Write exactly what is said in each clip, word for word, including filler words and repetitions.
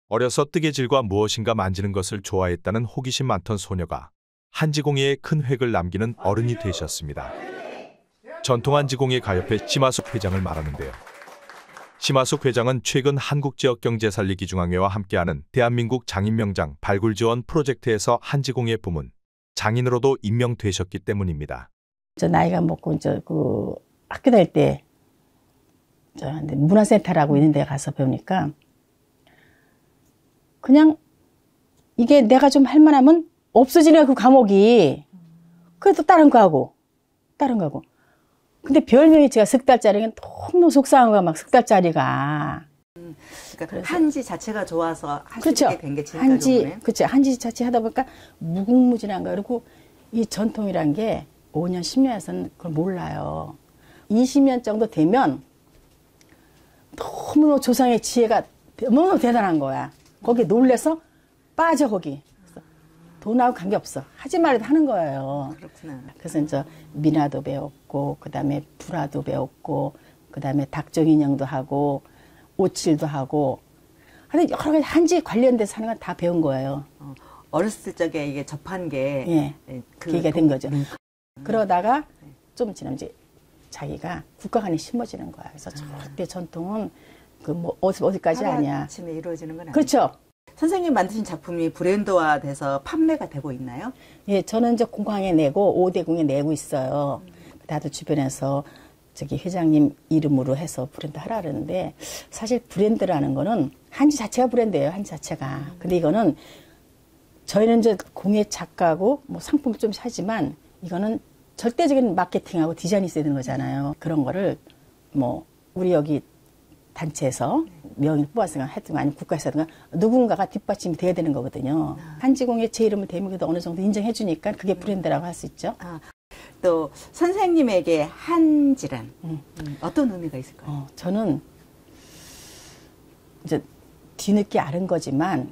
어려서 뜨개질과 무엇인가 만지는 것을 좋아했다는 호기심 많던 소녀가 한지공예에 큰 획을 남기는 어른이 되셨습니다. 전통 한지공예 가협회 심하숙 회장을 말하는데요. 심하숙 회장은 최근 한국지역경제살리기중앙회와 함께하는 대한민국 장인명장 발굴지원 프로젝트에서 한지공예 부문 장인으로도 임명되셨기 때문입니다. 저 나이가 먹고 이제 그 학교 다닐 때 저 문화센터라고 있는 데 가서 배우니까 그냥 이게 내가 좀 할 만하면 없어지네 그 과목이. 그래도 다른 거 하고 다른 거 하고. 근데 별명이 제가 석 달짜리가 너무 속상한 거야. 막 석 달짜리가. 음, 그러니까 한지 자체가 좋아서 하시게 그렇죠. 된 게 진짜 한지, 좋네. 그렇죠. 한지 자체 하다 보니까 무궁무진한 거. 그리고 이 전통이란 게 오 년, 십 년에서는 그걸 몰라요. 이십 년 정도 되면 너무 조상의 지혜가 너무 대단한 거야. 거기에 놀래서 빠져 거기. 돈하고 관계없어. 하지 말아도 하는 거예요. 그렇구나. 그래서 이제 미나도 배웠고, 그 다음에 불화도 배웠고, 그 다음에 닭종인형도 하고, 오칠도 하고, 하여튼 여러 가지 한지 관련돼서 하는 건 다 배운 거예요. 어, 어렸을 적에 이게 접한 게 예, 예, 그 기회가 된 거죠. 음. 그러다가 좀 지나면 이제 자기가 국가관에 심어지는 거야. 그래서 아. 절대 전통은 그 뭐 어디, 어디까지 아니야. 하루아침에 이루어지는 건 아니죠. 그렇죠. 선생님 만드신 작품이 브랜드화돼서 판매가 되고 있나요? 예, 저는 이제 공항에 내고 오대공에 내고 있어요. 나도 주변에서 저기 회장님 이름으로 해서 브랜드 하라 그러는데 사실 브랜드라는 거는 한지 자체가 브랜드예요. 한지 자체가. 근데 이거는 저희는 이제 공예 작가고 뭐 상품을 좀 하지만 이거는 절대적인 마케팅하고 디자인이 있어야 되는 거잖아요. 그런 거를 뭐 우리 여기 단체에서 명의를 뽑았으니까 하여튼 아니면 국가에서 하든가 누군가가 뒷받침이 돼야 되는 거거든요. 한지공예 제 이름을 대명해도 어느 정도 인정해 주니까 그게 브랜드라고 할 수 있죠. 아, 또 선생님에게 한지란 음. 음, 어떤 의미가 있을까요? 어, 저는 이제 뒤늦게 알은 거지만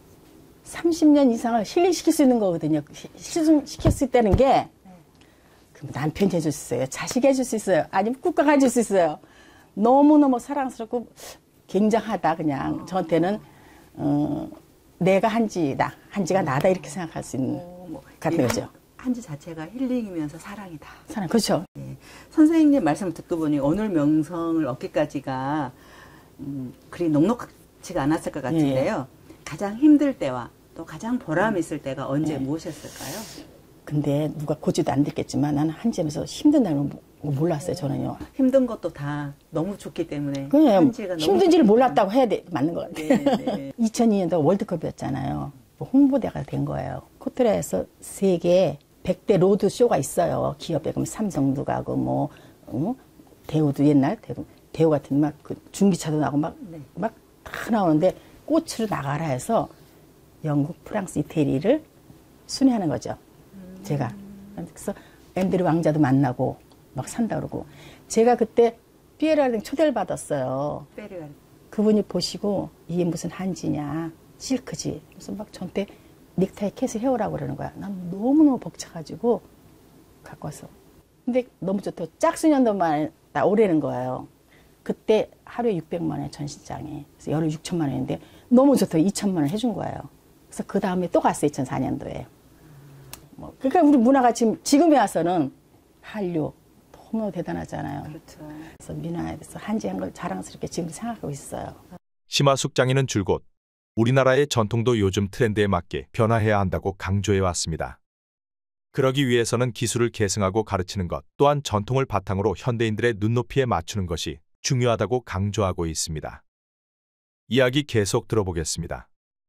삼십 년 이상을 힐링시킬 수 있는 거거든요. 힐링시킬 수 있다는 게 그럼 남편이 해줄 수 있어요. 자식이 해줄 수 있어요. 아니면 국가가 해줄 수 있어요. 너무너무 사랑스럽고 굉장하다 그냥. 저한테는 어, 내가 한지다. 한지가 나다 이렇게 생각할 수 있는 어, 뭐, 같은 예, 거죠. 한지 자체가 힐링이면서 사랑이다. 사랑, 그렇죠. 예. 선생님 말씀을 듣고 보니 오늘 명성을 얻기까지가 음, 그리 녹록지가 않았을 것 같은데요. 예. 가장 힘들 때와 또 가장 보람 있을 때가 언제 예. 무엇이었을까요? 근데 누가 고지도 안 됐겠지만 나는 한지하면서 힘든 날은 몰랐어요. 저는요. 힘든 것도 다 너무 좋기 때문에 그냥 한지가 너무 힘든지를 몰랐다고 해야 돼. 맞는 것 같아요. 네, 네. 이천이 년도 월드컵이었잖아요. 홍보대가 된 거예요. 코트라에서 세계 백 대 로드 쇼가 있어요. 기업에 그럼 삼성도 가고 뭐 어? 대우도 옛날 대우, 대우 같은 막 그 중기차도 나고 막 막 다 나오는데 꽃으로 나가라 해서 영국, 프랑스, 이태리를 순회하는 거죠. 음. 제가 그래서 앤드류 왕자도 만나고 막 산다 그러고 제가 그때 피에르 초대를 받았어요. 페르 그분이 보시고 이게 무슨 한지냐 실크지. 그래서 막 저한테 넥타이 캣을 해오라고 그러는 거야. 난 너무너무 벅차가지고 갖고 와서. 근데 너무 좋다고 짝수년도만 나 오래는 거예요. 그때 하루에 육백만 원 전시장에. 그래서 열흘 육천만 원인데 너무 좋다고 이천만 원 해준 거예요. 그래서 그 다음에 또 갔어요. 이천사 년도에. 뭐 그러니까 우리 문화가 지금 지금에 와서는 한류 너무 대단하잖아요. 그렇죠. 그래서 민화에 대해서 한지한 걸 자랑스럽게 지금 생각하고 있어요. 심하숙 장인은 줄곧 우리나라의 전통도 요즘 트렌드에 맞게 변화해야 한다고 강조해 왔습니다. 그러기 위해서는 기술을 계승하고 가르치는 것 또한 전통을 바탕으로 현대인들의 눈높이에 맞추는 것이 중요하다고 강조하고 있습니다. 이야기 계속 들어보겠습니다.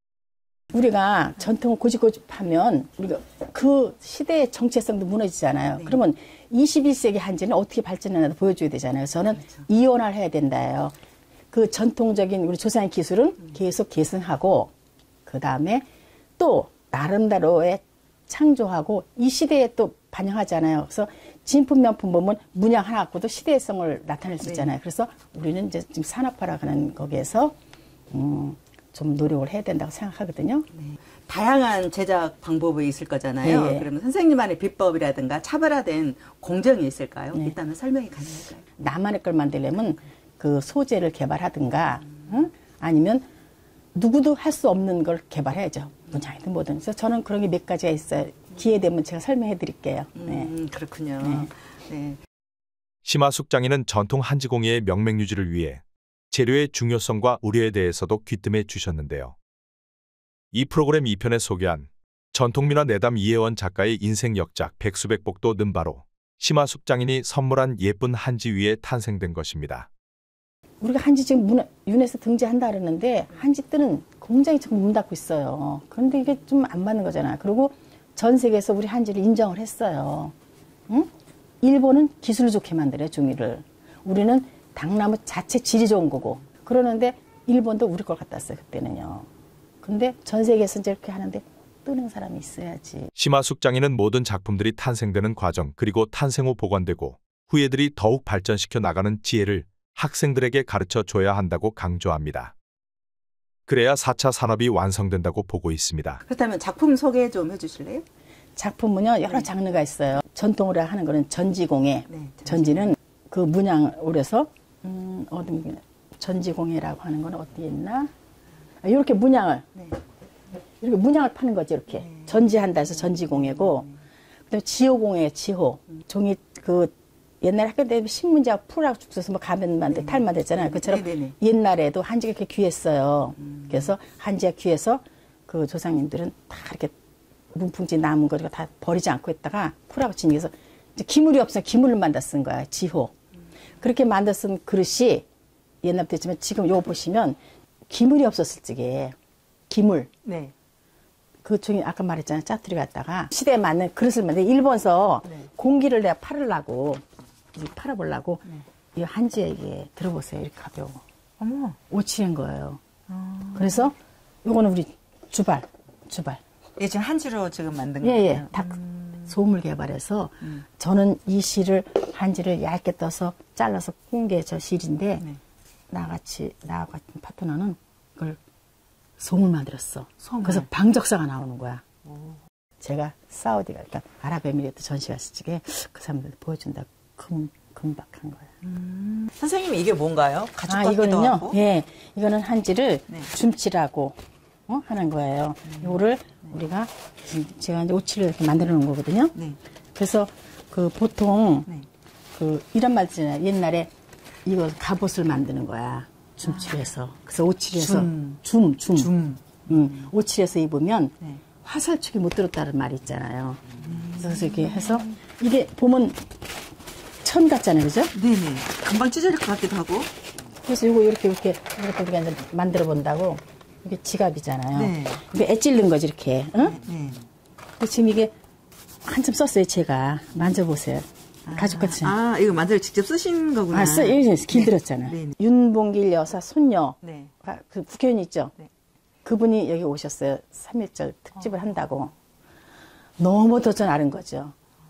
우리가 전통을 고집고집하면 우리가 그 시대의 정체성도 무너지잖아요. 네. 그러면 이십일 세기 한지는 어떻게 발전하나 보여줘야 되잖아요. 저는 그렇죠. 이원화를 해야 된다요. 그 전통적인 우리 조상의 기술은 음. 계속 계승하고 그 다음에 또 나름대로의 창조하고 이 시대에 또 반영하잖아요. 그래서 진품 명품 보면 문양 하나 갖고도 시대성을 나타낼 수 있잖아요. 네. 그래서 우리는 이제 지금 산업화라 하는 거기에서 음, 좀 노력을 해야 된다고 생각하거든요. 네. 다양한 제작 방법이 있을 거잖아요. 네. 그러면 선생님만의 비법이라든가 차별화된 공정이 있을까요? 네. 있다면 설명이 가능할까요? 나만의 걸 만들려면 그 소재를 개발하든가 응? 아니면 누구도 할 수 없는 걸 개발해야죠. 문양이든 뭐든. 그래서 저는 그런 게 몇 가지가 있어요. 기회 되면 제가 설명해 드릴게요. 네. 음, 그렇군요. 네. 네. 심화숙 장인은 전통 한지공예의 명맥 유지를 위해 재료의 중요성과 우려에 대해서도 귀뜸해 주셨는데요. 이 프로그램 이 편에 소개한 전통문화 내담 이혜원 작가의 인생 역작 백수백복도 는바로 심화숙 장인이 선물한 예쁜 한지 위에 탄생된 것입니다. 우리가 한지 지금 문화, 유네스코 등재한다 그러는데 한지 뜨는 공장이 지금 문 닫고 있어요. 그런데 이게 좀 안 맞는 거잖아요. 그리고 전 세계에서 우리 한지를 인정을 했어요. 응? 일본은 기술 좋게 만들어요, 종이를. 우리는 당나무 자체 질이 좋은 거고. 그러는데 일본도 우리 걸 갖다 써요, 그때는요. 근데 전 세계에서 이제 이렇게 하는데 뜨는 사람이 있어야지. 심화숙 장인은 모든 작품들이 탄생되는 과정 그리고 탄생 후 보관되고 후예들이 더욱 발전시켜 나가는 지혜를 학생들에게 가르쳐 줘야 한다고 강조합니다. 그래야 사 차 산업이 완성된다고 보고 있습니다. 그렇다면 작품 소개 좀 해주실래요? 작품은요, 여러 장르가 있어요. 전통으로 하는 거는 전지공예. 네, 전지는 그 문양을 오려서, 음, 어디, 전지공예라고 하는 건 어디에 있나? 아, 이렇게 문양을, 네. 이렇게 문양을 파는 거죠, 이렇게. 네. 전지한다 해서 전지공예고, 그 다음에 지호공예, 지호. 종이, 그, 옛날 학교 때 신문지하고 풀하고 죽서서 뭐 가면 만들, 탈 만들잖아요. 그처럼 네네네. 옛날에도 한지가 이렇게 귀했어요. 음. 그래서 한지가 귀해서 그 조상님들은 다 이렇게 문풍지 남은 거 다 버리지 않고 있다가 풀하고 지니서 이제 기물이 없으면 기물을 만들어 쓴 거야. 지호. 음. 그렇게 만들어 쓴 그릇이 옛날부터 있지만 지금 요거 보시면 기물이 없었을 적에 기물. 네. 그 종이 아까 말했잖아요. 짜투리 갖다가 시대에 맞는 그릇을 만들 일본서 네. 공기를 내가 팔으려고 팔아보려고 네. 이 한지에 이게 들어보세요. 이렇게 가벼워. 어머. 오칠인 거예요. 아. 그래서 요거는 우리 주발, 주발. 예, 지금 한지로 지금 만든 예, 거예요. 예. 다 음. 소음을 개발해서 음. 저는 이 실을 한지를 얇게 떠서 잘라서 꾼 게 저 실인데 네. 나같이 나 같은 파트너는 그걸 솜을 만들었어. 솜을. 그래서 방적사가 나오는 거야. 오. 제가 사우디가 그러니까 아랍에미리트 전시 갔을 적에 그 사람들 보여준다. 금 금박한 거야. 음. 선생님 이게 뭔가요? 가죽 아 같기도 이거는요. 하고. 예, 이거는 한지를 네. 줌치라고 어? 하는 거예요. 음. 이거를 우리가 제가 이제 오칠을 이렇게 만들어 놓은 거거든요. 네. 그래서 그 보통 네. 그 이런 말 있잖아요. 옛날에 이거 갑옷을 만드는 거야. 줌치로 해서. 그래서 오칠에서 줌. 줌, 줌. 줌. 음, 오칠에서 입으면 네. 화살촉이 못 들었다는 말이 있잖아요. 그래서 이렇게 해서 이게 보면 천 같잖아요, 그죠? 네네. 금방 찢어질 것 같기도 하고. 그래서 이거 이렇게 이렇게 이렇게 우리가 이제 만들어 본다고 이게 지갑이잖아요. 네. 근데 애 찔른 거지 이렇게. 응? 네. 근데 지금 이게 한참 썼어요, 제가. 만져보세요. 가죽같이. 아, 아, 이거 만들 직접 쓰신 거구나. 써, 여기 길들었잖아. 네. 네. 윤봉길 여사 손녀. 네. 아, 그 국회의원 있죠? 네. 그분이 여기 오셨어요. 삼일절 특집을 한다고. 너무 도전 아는 거죠.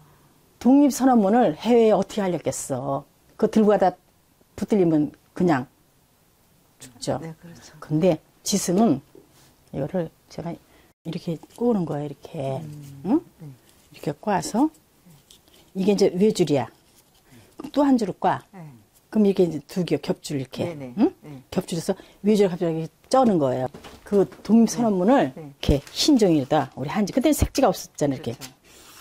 독립선언문을 해외에 어떻게 하려겠어. 그거 들고 가다 붙들리면 그냥 죽죠. 네, 그렇죠. 근데 지승은 이거를 제가 이렇게 꼬는 거예요. 이렇게. 음. 응? 네. 이렇게 꽈서 이게 이제 외줄이야. 또 한 줄을 꽈. 네. 그럼 이게 이제 두 개 겹줄 이렇게. 네네. 응? 네. 겹줄에서 위주를 갑자기 쩌는 거예요. 그 독립선언문을 네. 이렇게 흰 종이에다 우리 한지 그때 색지가 없었잖아요. 이렇게. 그렇죠.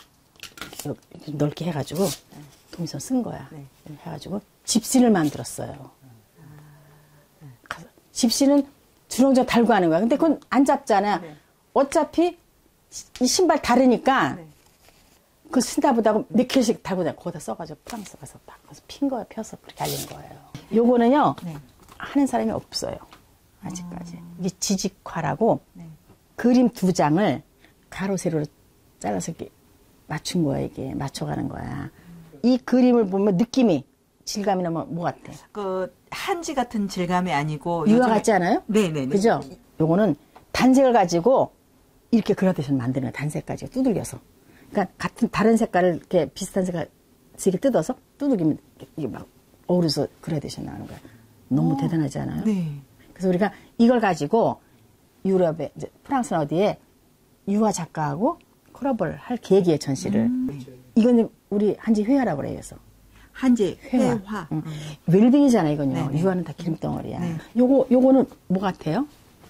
이렇게 넓게 해가지고 독립선 쓴 거야. 네. 해가지고 집신을 만들었어요. 가서 집신은 주렁주렁 달고 하는 거야. 근데 그건 안 잡잖아. 네. 어차피 이 신발 다르니까 네. 그 신다 보다고 몇 킬씩 달고 다녀. 거기다 써가지고 프랑스 가서 딱 가서 핀 거예요. 펴서 그렇게 알린 거예요. 요거는요. 네. 하는 사람이 없어요. 아직까지. 이게 지직화라고 네. 그림 두 장을 가로 세로로 잘라서 이렇게 맞춘 거야. 이게 맞춰가는 거야. 이 그림을 보면 느낌이 질감이나 뭐, 뭐 같아? 그 한지 같은 질감이 아니고 유화 요즘에- 같지 않아요? 네네네. 그죠? 요거는 단색을 가지고 이렇게 그라데이션 만드는 거야. 단색 가지고 두들겨서. 그러니까 같은 다른 색깔을 이렇게 비슷한 색깔 색을 뜯어서 두들기면 이게 막 어우러서 그라데이션 나오는 거야. 너무 대단하지 않아요? 네. 그래서 우리가 이걸 가지고 유럽에 이제 프랑스나 어디에 유화 작가하고 콜라보를 할 계획이에요. 전시를. 음. 이건 우리 한지 회화라고 그래요. 그래서. 한지 회화. 회화. 응. 웰빙이잖아 이건요. 네네. 유화는 다 기름덩어리야. 네. 요거 요거는 뭐 같아요?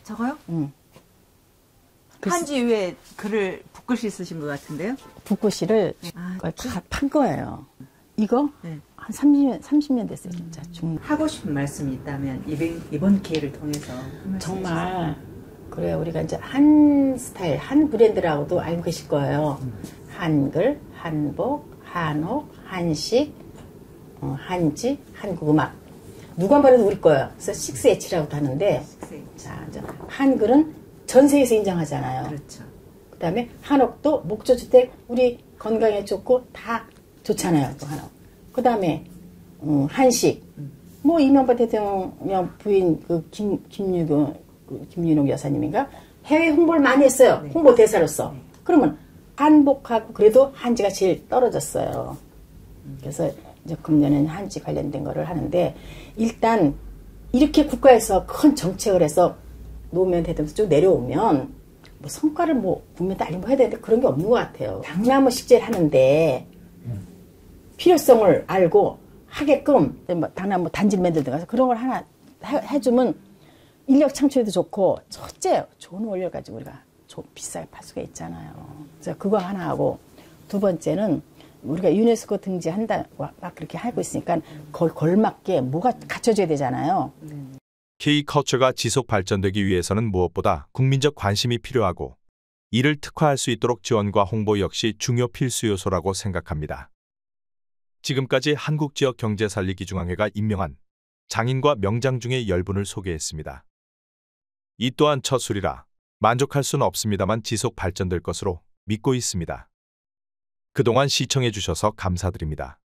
저거요? 응. 그래서 한지 위에 글을 붓글씨 쓰신 것 같은데요? 붓글씨를 아, 거의 다 판 거예요. 이거 네. 한 삼십 년, 삼십 년 됐어요, 진짜. 중... 하고 싶은 말씀이 있다면 이번, 이번 기회를 통해서 한 말씀 정말 그래 우리가 이제 한 스타일, 한 브랜드라고도 알고 계실 거예요. 한글, 한복, 한옥, 한식, 어, 한지, 한국음악. 누가 말해도 우리 거예요. 그래서 식스 에이치라고도 하는데, 해주세요. 자, 이제 한글은 전 세계에서 인정하잖아요. 그렇죠. 그다음에 한옥도 목조주택 우리 건강에 좋고 다 좋잖아요. 또 한옥. 그다음에 음, 한식 뭐 이명박 대통령 부인 그 김 김유경 그 김윤옥 여사님인가 해외 홍보를 많이 했어요. 네. 홍보 대사로서. 그러면 한복하고 그래도 한지가 제일 떨어졌어요. 그래서 이제 금년에는 한지 관련된 거를 하는데 일단 이렇게 국가에서 큰 정책을 해서 노무현 대통령 쭉 내려오면 뭐 성과를 뭐 국민한테 알리고 해야 되는데 그런 게 없는 것 같아요. 당나무 식재를 하는데 필요성을 알고 하게끔 뭐 당나무 단지를 만들든가 그런 걸 하나 해, 해주면 인력 창출에도 좋고 첫째 좋은 원료 가지고 우리가 좀 비싸게 팔 수가 있잖아요. 그래서 그거 하나 하고 두 번째는 우리가 유네스코 등재한다 막 그렇게 하고 있으니까 거기 걸맞게 뭐가 갖춰져야 되잖아요. K컬처가 지속 발전되기 위해서는 무엇보다 국민적 관심이 필요하고 이를 특화할 수 있도록 지원과 홍보 역시 중요 필수 요소라고 생각합니다. 지금까지 한국지역경제살리기중앙회가 임명한 장인과 명장 중의 열 분을 소개했습니다. 이 또한 첫 술이라 만족할 수는 없습니다만 지속 발전될 것으로 믿고 있습니다. 그동안 시청해 주셔서 감사드립니다.